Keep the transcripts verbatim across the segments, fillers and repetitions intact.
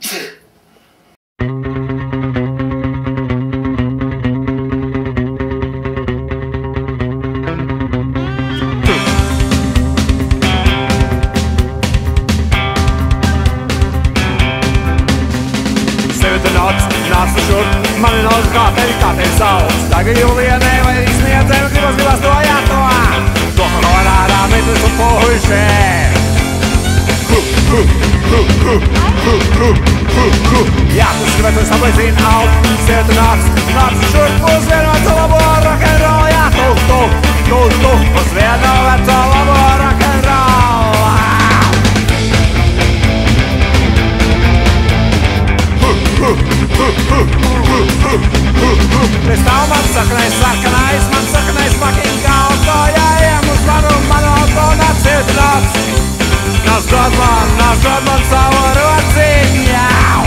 Nāc tu šurp, mani nav kā tevi, kā tevi sauc. Tagad Julienai vai izsniedzēm, gribas, gribas to jāto. To kolorādā mitris un puiši. Jā, tu skribētu sablīcīt aut. Sieviete nāc, nāc tu šurp, uz vienu veco labo rock'n'roll. Jā, tu, tu, tu, tu, uz vienu veco labo rock'n'roll. Es tavu man sakanais, sakanais, man sakanais fucking auto. Jāiem uz manu, manu auto, nāc iet, nāc. Nāc dod man, nāc dod man savu rociņu, jau.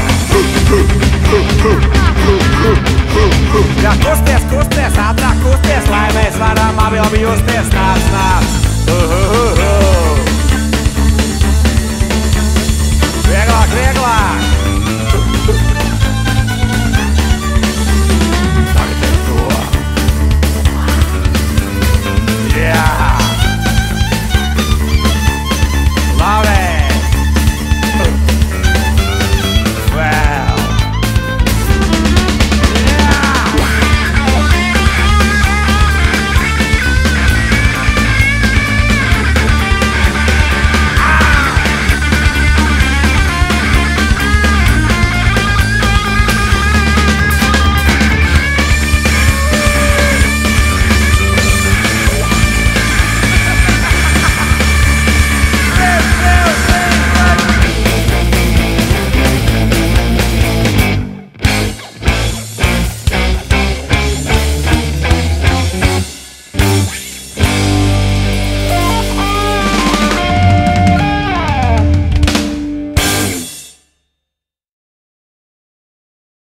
Jā, kusties, kusties, ātrāk kusties, lai mēs varam abi labi justies, nāc, nāc.